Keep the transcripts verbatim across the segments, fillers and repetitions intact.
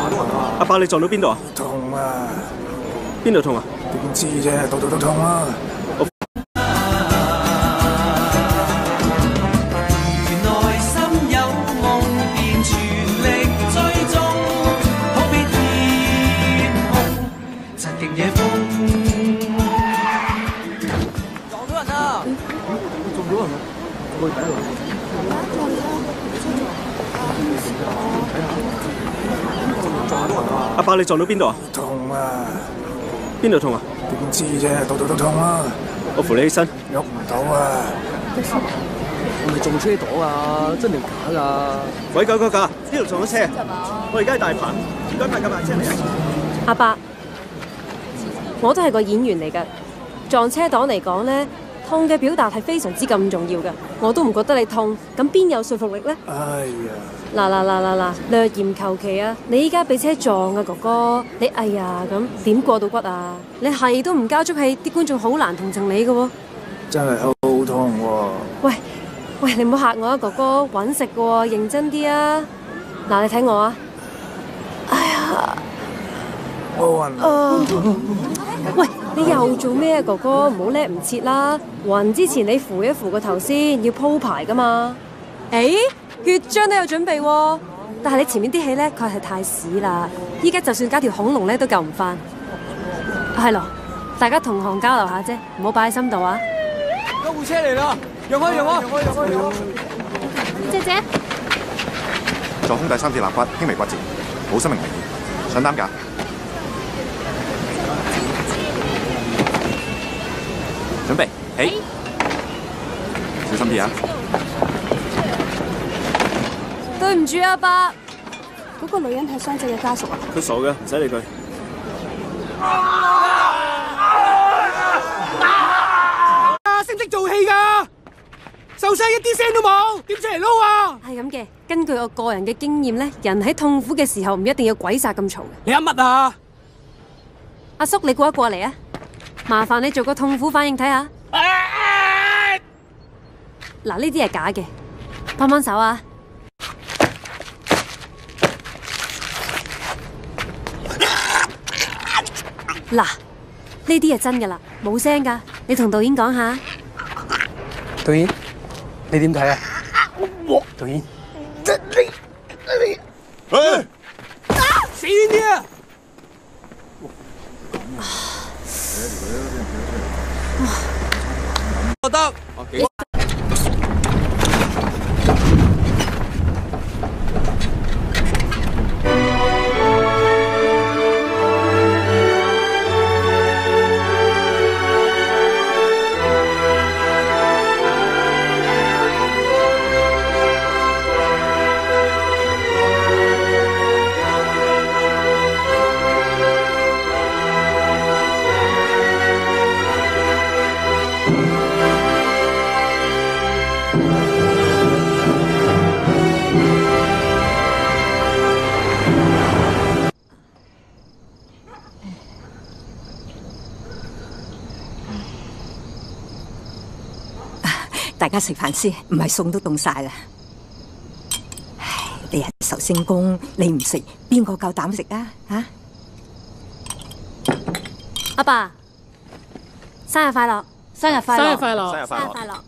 阿伯，你撞到邊度啊？ 痛啊！ 邊度痛啊？ 點知啫，度度都痛啊！ 阿伯，你撞到邊度啊？ 痛啊！ 邊度痛啊？ 點知啫，度度都痛啊！ 我扶你起身。 喐唔到啊！ 係咪撞車檔啊？真定假㗎？ 喂，九九九，呢度撞咗車，我而家喺大棚，唔該派架白車嚟啊！ 阿伯，我都係個演員嚟㗎，撞車檔嚟講咧，痛嘅表達係非常之咁重要㗎。我都唔覺得你痛，咁邊有說服力咧？ 哎呀！ 嗱嗱嗱嗱嗱，略嫌求其啊！你依家俾車撞啊，哥哥，你哎呀咁點過到骨啊？你係都唔交足氣，啲觀眾好難同情你㗎喎。 真係好痛喎！ 喂喂，你唔好嚇我啊，哥哥，揾食㗎喎，認真啲啊！嗱，你睇我啊！哎呀， 我暈啊！喂，你又做咩啊，哥哥？唔好叻唔切啦！暈之前你扶一扶個頭先，要鋪排㗎嘛。誒？血漿都有準備喎，但係你前面啲戲咧，確係太屎啦！依家就算加條恐龍咧，都救唔翻。係咯，大家同行交流下啫，唔好擺喺心度啊！ 救護車嚟啦！讓開，讓開，讓開，讓開，讓開！ 姐姐， 左胸第三節肋骨輕微骨折，冇生命危險，上擔架。準備起，小心啲啊！ 對唔住阿伯，嗰個女人係傷者嘅家屬啊！ 佢傻嘅，唔使理佢。 啊！識唔識做戲㗎？受傷一啲聲都冇，點出嚟撈啊？ 係咁嘅，根據我個人嘅經驗咧，人喺痛苦嘅時候唔一定要鬼殺咁嘈嘅。 你噏乜啊？ 阿叔，你過一過嚟啊！麻煩你做個痛苦反應睇下。嗱，呢啲係假嘅，幫幫手啊！嗱，呢啲係真噶啦，冇聲噶。你同導演講下。 導演，你點睇啊？導演，你你，死遠啲啊！我得。 大家食飯先，唔係餸都凍晒啦。唉，你係壽星公，你唔食，邊個夠膽食啊？吓！ 阿爸，生日快樂！生日快樂！ 生日快樂！ 生日快樂！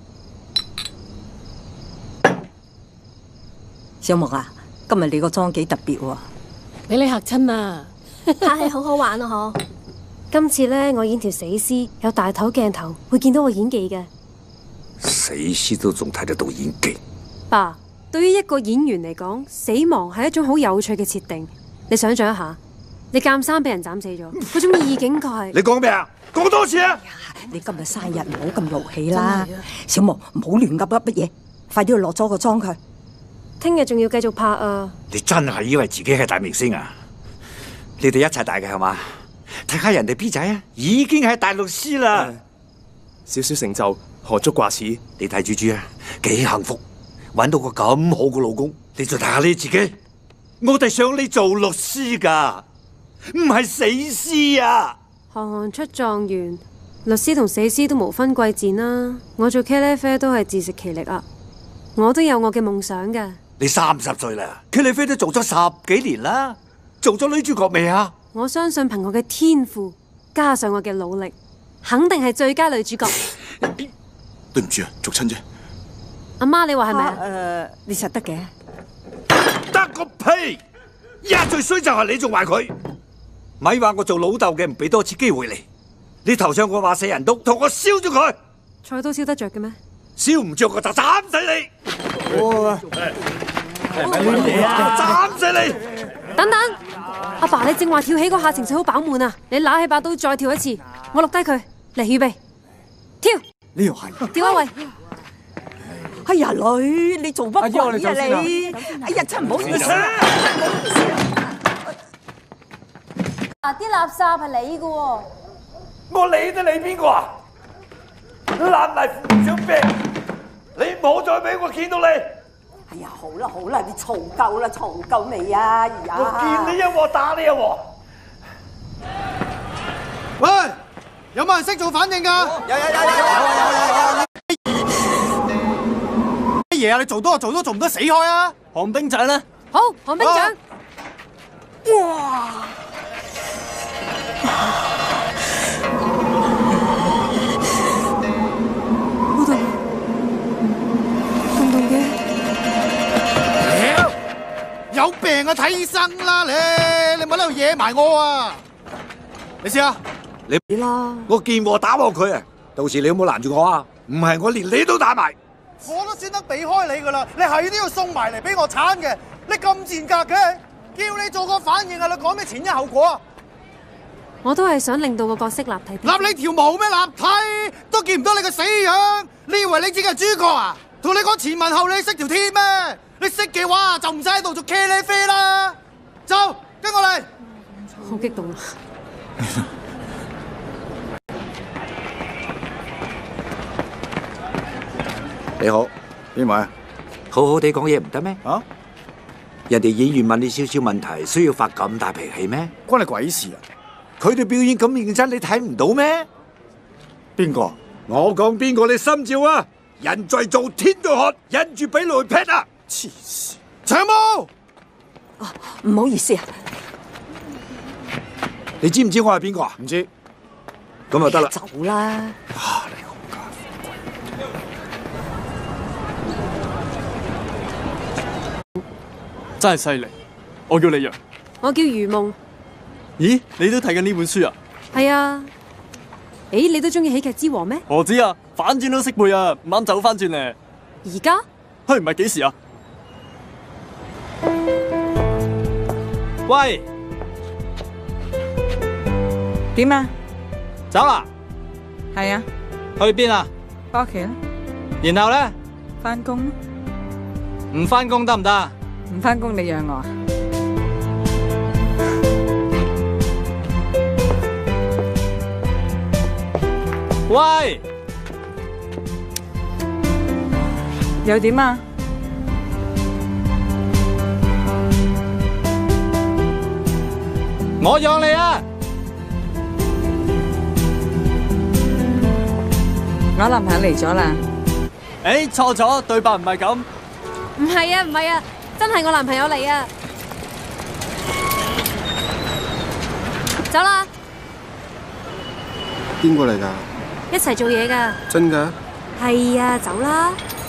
小木啊，今日你個妝幾特別喎， 俾你嚇親啊！ 拍戲好好玩啊！嗬，今次咧我演條死屍，有大頭鏡頭，會見到我演技嘅。 死屍都仲睇得到演技。 爸，對於一個演員嚟講，死亡係一種好有趣嘅設定。你想象一下，你鑑生俾人斬死咗，嗰種意境確係。 你講咩啊？講多次啊！ 你今日生日唔好咁勞氣啦，小木唔好亂噏噏乜嘢，快啲去落咗個妝佢。 聽日仲要繼續拍啊！ 你真係以為自己係大明星啊？你哋一齊大嘅係嘛？睇下人哋 B 仔啊，已經係大律師啦。 少少成就何足掛齒？ 你睇豬豬啊，幾幸福，搵到個咁好嘅老公。你再睇下你自己，我哋想你做律師噶，唔係死屍啊！ 行行出狀元，律師同死屍都無分貴賤啦。我做茄喱啡都係自食其力啊！我都有我嘅夢想噶。 你三十歲啦，茄喱啡都做咗十幾年啦。 做咗女主角未啊？ 我相信憑我嘅天賦，加上我嘅努力，肯定係最佳女主角。 對唔住啊，逐親啫。 阿媽，你話係咪啊？ 誒，你實得嘅。 得個屁！一最衰就係你仲壞佢，咪話我做老豆嘅唔俾多次機會你。你頭上我話死人刀，同我燒咗佢。 菜刀燒得着嘅咩？ 燒唔着我就斬死你！哇！斬死你！ 等等，阿爸，你正話跳起嗰下情緒好飽滿啊！你攞起把刀再跳一次，我錄低佢。嚟，預備，跳！ 呢度係跳啊喂！ 哎呀，女，你做乜鬼啊你？哎呀，真唔好意思啊！ 啊，啲垃圾係你嘅喎。 我理得你邊個啊？爛泥扶唔上壁，你唔好再俾我見到你。 哎呀，好啦好啦，你嘈夠啦，嘈夠未啊？而家我見你一鑊打你一鑊。 喂，有冇人識做反應㗎？ 有有有有有有有。 乜嘢啊？你做多就做多，做唔得死開啊！寒冰掌咧， 好，寒冰掌。 哇！ 好凍，凍凍嘅。 有病啊！睇醫生啦你！你唔好喺度惹埋我啊！你試下， 你啦，我見禍打禍佢啊！到時你有冇攔住我啊？唔係我連你都打埋。 我都先得避開你噶啦，你係都要送埋嚟俾我鏟嘅。你咁賤格嘅，叫你做個反應啊！你講咩前因後果啊？ 我都係想令到個角色立體啲。 立你條毛咩立體？都見唔到你個死樣！你以為你自己係主角啊？同你講前文後理識條鐵咩？你識嘅話就唔使喺度做茄喱啡啦。走，跟我嚟。 好激動啊！ 你好，邊位啊？ 好好地講嘢唔得咩？ 啊？ 人哋演員問你少少問題，需要發咁大脾氣咩？ 關你鬼事啊！ 佢哋表演咁認真，你睇唔到咩？ 邊個？ 我講邊個你心照啊！人在做天在看，忍住俾雷劈啊！ 黐線！ 長毛， 啊，唔好意思啊。 你知唔知我係邊個啊？ 唔知。 咁就得啦。 走啦！ 啊！你好家真係犀利！我叫李陽。 我叫如夢。 咦？你都睇緊呢本書啊？ 係啊。誒，你都中意喜劇之王咩？ 我知啊，反轉都識背啊，唔啱走翻轉咧。 而家？ 嘿，唔係幾時啊？喂， 點啊？ 走啦？ 係啊。 去邊啊？ 返屋企啦。 然後咧？ 返工。 唔返工得唔得？ 唔返工你養我啊？ 喂， 又點啊？ 我養你啊！ 我男朋友嚟咗啦。 誒，錯咗，對白唔係咁。 唔係啊，唔係啊，真係我男朋友嚟啊！走啦！ 邊個嚟㗎？ 一齊做嘢㗎。 真㗎？ 係啊，走啦！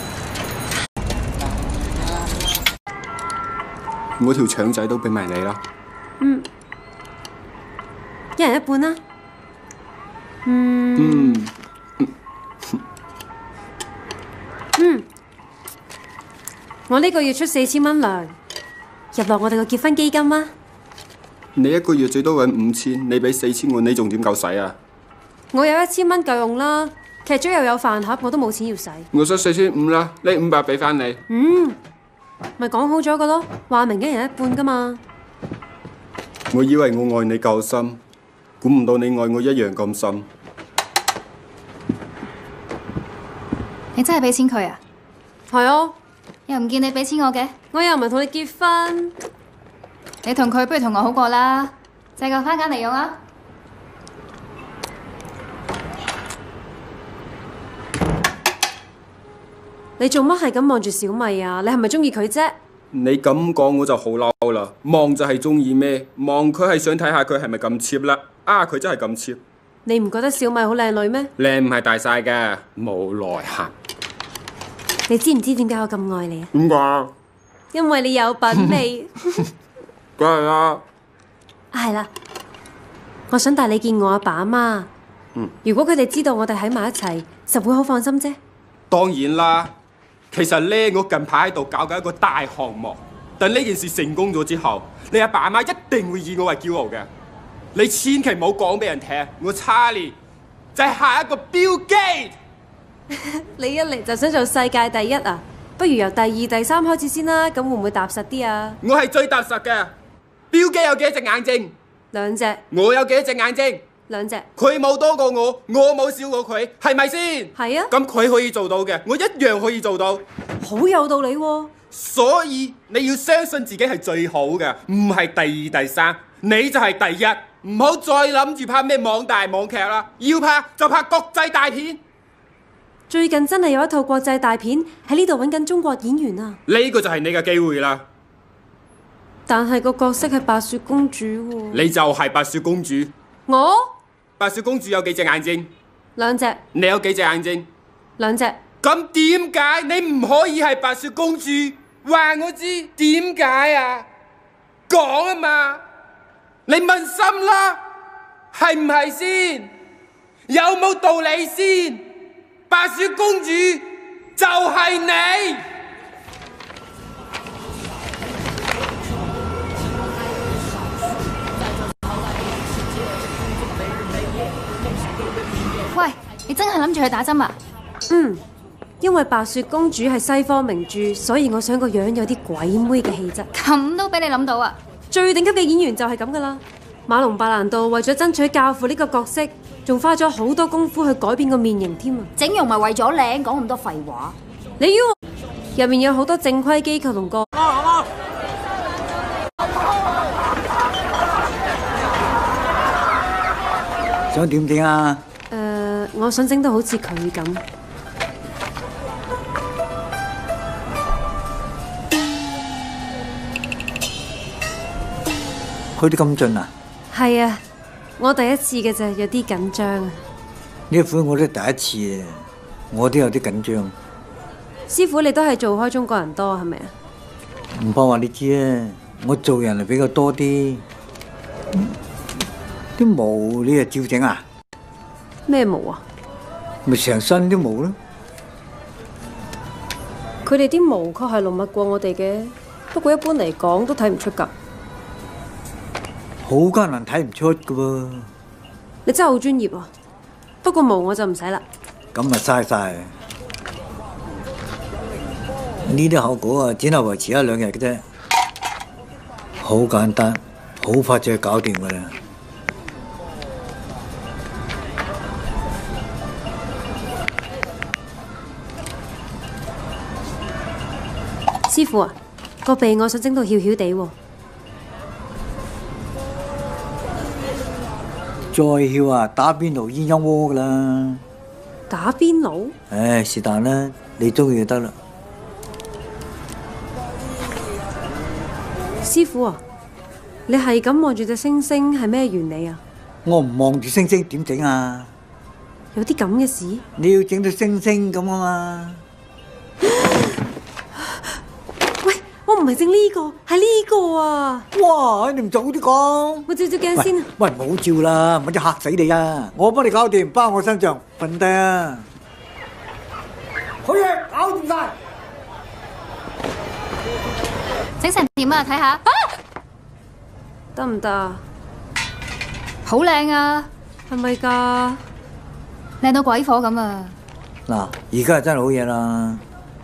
我條腸仔都俾埋你啦。 嗯，一人一半啦。嗯。 嗯。 嗯。我呢個月出四千蚊糧，入落我哋個結婚基金啊！ 你一個月最多揾五千，你俾四千我，你仲點夠使啊？ 我有一千蚊夠用啦，劇組又有飯盒，我都冇錢要使。 我出四千五啦，呢五百俾翻你。 嗯，咪講好咗個咯，話明一人一半噶嘛。 我以為我愛你夠深，估唔到你愛我一樣咁深。 你真係俾錢佢啊？ 係啊。 又唔見你俾錢我嘅， 我又唔係同你結婚。 你同佢不如同我好過啦，借嚿番梘嚟用啊！ 你做乜係咁望住小米啊？你係咪中意佢啫？ 你咁講我就好嬲啦！望就係中意咩？望佢係想睇下佢係咪咁 cheap 啦。啊，佢真係咁 cheap。 你唔覺得小米好靚女咩？ 靚唔係大晒嘅，冇內涵。 你知唔知點解我咁愛你啊？ 點解？ 因為你有品味。 梗係啦。 係啦，我想帶你見我阿爸阿媽。 嗯。 如果佢哋知道我哋喺埋一齊，就會好放心啫。 當然啦。其實咧，我近排喺度搞緊一個大項目，等呢件事成功咗之後，你阿爸阿媽一定會以我為驕傲嘅。你千祈唔好講俾人聽，我查理就係下一個 Bill Gates。 你一嚟就想做世界第一啊？不如由第二、第三開始先啦，咁會唔會踏實啲啊？ 我係最踏實嘅。Bill Gates 有幾多隻眼睛？ 兩隻。 我有幾多隻眼睛？ 兩隻。 佢冇多過我，我冇少過佢，係咪先？ 係啊。 咁佢可以做到嘅，我一樣可以做到。 好有道理喎。所以你要相信自己係最好嘅，唔係第二、第三，你就係第一。唔好再諗住拍咩網大網劇啦，要拍就拍國際大片。 最近真係有一套國際大片喺呢度揾緊中國演員啊！ 呢個就係你嘅機會啦。 但係個角色係白雪公主喎。 你就係白雪公主。 我？ 白雪公主有幾隻眼睛？ 兩隻。 你有幾隻眼睛？ 兩隻。咁點解你唔可以係白雪公主？話我知點解啊？講啊嘛！你問心啦，係唔係先？有冇道理先？白雪公主就係你。 喂，你真係諗住去打針啊？ 嗯，因為白雪公主係西方名著，所以我想個樣有啲鬼妹嘅氣質。 咁都俾你諗到啊！ 最頂級嘅演員就係咁噶啦。馬龍白蘭度為咗爭取教父呢個角色，仲花咗好多功夫去改變個面型添啊！ 整容咪為咗靚，講咁多廢話。 你要入面有好多正規機構同個。 想點整啊？ 誒、呃，我想整到好似佢咁。 去得咁盡啊？ 係啊，我第一次嘅啫，有啲緊張啊。 呢款我都第一次啊，我都有啲緊張。 師傅，你都係做開中國人多係咪啊？ 唔怕話你知啊，我做人係比較多啲。啲毛你又照整啊？ 咩毛啊？ 咪成身啲毛咯。 佢哋啲毛確係濃密過我哋嘅，不過一般嚟講都睇唔出㗎。 好艱難睇唔出㗎喎。 你真係好專業啊！不過毛我就唔使啦。 咁咪嘥晒。呢啲效果啊，只係維持一兩日嘅啫，好簡單，好快就搞掂㗎啦。 師傅啊，個鼻我想整到翹翹地喎。 再翹啊，打邊爐鴛鴦鍋噶啦。 打邊爐？ 唉，是但啦，你中意就得啦。 師傅啊，你係咁望住隻星星係咩原理啊？ 我唔望住星星點整啊？ 有啲咁嘅事？ 你要整到星星咁啊嘛？ 我唔係整呢個，係呢個啊！ 哇，你唔早啲講！ 我照照鏡先啊！ 喂，唔好照啦，唔好嚇死你啊！我幫你搞掂，包我身上，瞓低啊！好嘢，搞掂晒！ 整成點啊？睇下， 得唔得啊？ 好靚啊！ 係咪㗎？ 靚到鬼火咁啊！ 嗱，而家真係好嘢啦！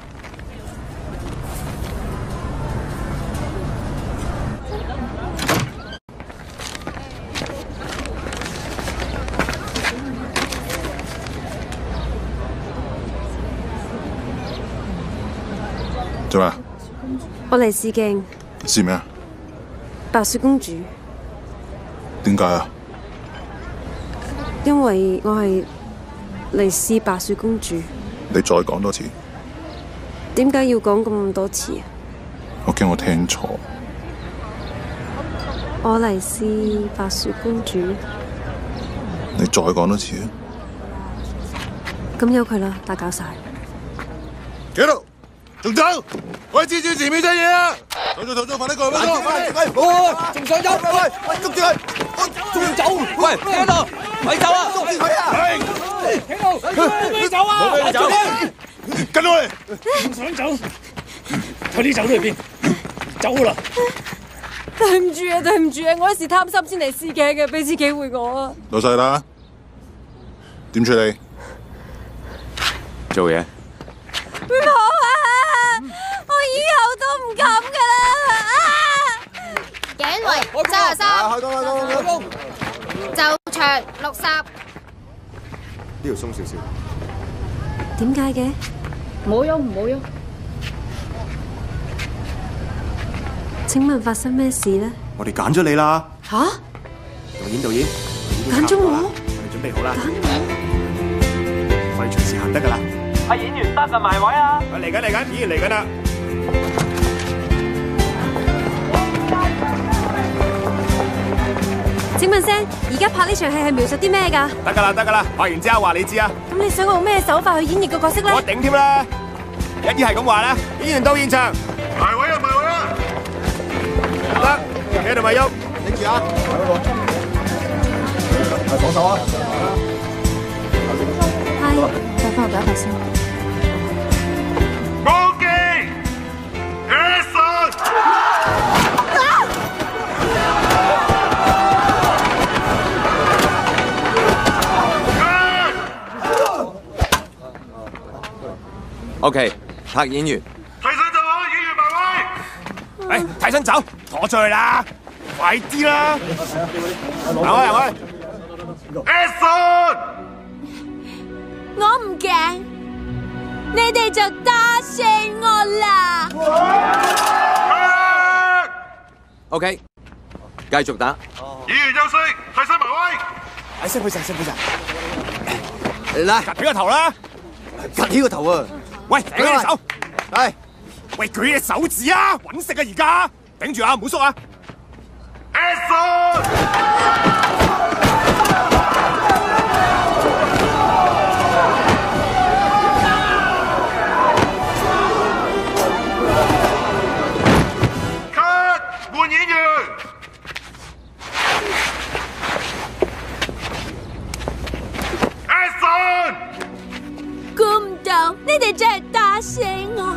做咩？ 我嚟試鏡。 試咩啊？ 白雪公主。 點解啊？ 因為我係嚟試白雪公主。 你再講多次。 點解要講咁多次啊？ 我驚我聽錯。 我嚟是白雪公主。 你再講多次啊！ 咁由佢啦，打攪晒。 企度，仲走？喂，蜘蛛前面真嘢啊！走咗，走咗，快啲過嚟！快啲！ 喂，仲想走？ 喂喂，捉住佢！ 仲走？喂，企喺度，咪走啊！ 捉住佢啊！ 企度，咪走啊！ 冇俾你走，跟我嚟！ 唔想走，快啲走去邊？走啦！ 對唔住啊，對唔住啊，我一時貪心先嚟試鏡嘅，俾次機會我啊！ 老細啦，點處理？ 做嘢。 唔好啊！我以後都唔敢噶啦！ 頸圍三十三， 開工開工開工！ 就長六十。 呢條鬆少少。 點解嘅？ 冇喐唔好喐。 請問發生咩事咧？ 我哋揀咗你啦！ 吓？ 導演導演， 揀咗我？ 我哋準備好啦，我哋隨時行得噶啦。 係演員得啊，埋位啊！ 嚟緊嚟緊，演員嚟緊啦！ 請問聲，而家拍呢場戲係描述啲咩㗎？ 得噶啦得噶啦，拍完之後話你知啊！ 咁你想我用咩手法去演繹個角色咧？ 我頂添啦！一啲係咁話啦，演員到現場，埋位啊埋位啊！得，企喺度咪喐，拎住啊！係放手啊！ 係，再幫我打一發先。 冇記 ，Action！ OK， 拍演員。 替身就好，演員埋位。誒，替身走，拖出去啦，快啲啦！行開行開 ，Action！ 我唔驚，你哋就打死我啦 OK， 繼續打。 演員休息，替身埋位。誒，辛苦晒，辛苦晒。 嚟， 趌起個頭啦！ 趌起個頭啊！ 喂，頂起隻手。係。喂，舉隻手指啊！搵食啊，而家頂住啊，唔好縮啊 ！Action！ Cut！ 換演員。Action！ 估唔到你哋真係打死我。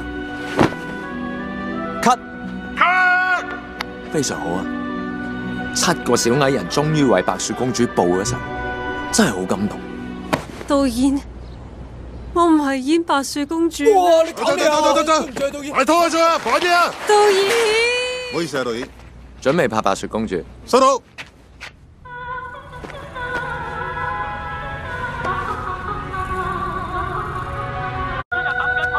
cut cut， 非常好啊！七個小矮人終於為白雪公主報咗仇，真係好感動。 導演，我唔係演白雪公主。 哇！你搞咩啊？走走走走，導演，快拖佢出去，快啲啊！ 導演， 唔好意思啊，導演， 準備拍白雪公主， 收到。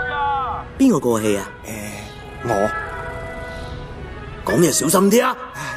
邊個過氣啊？誒，我講嘢小心啲啊！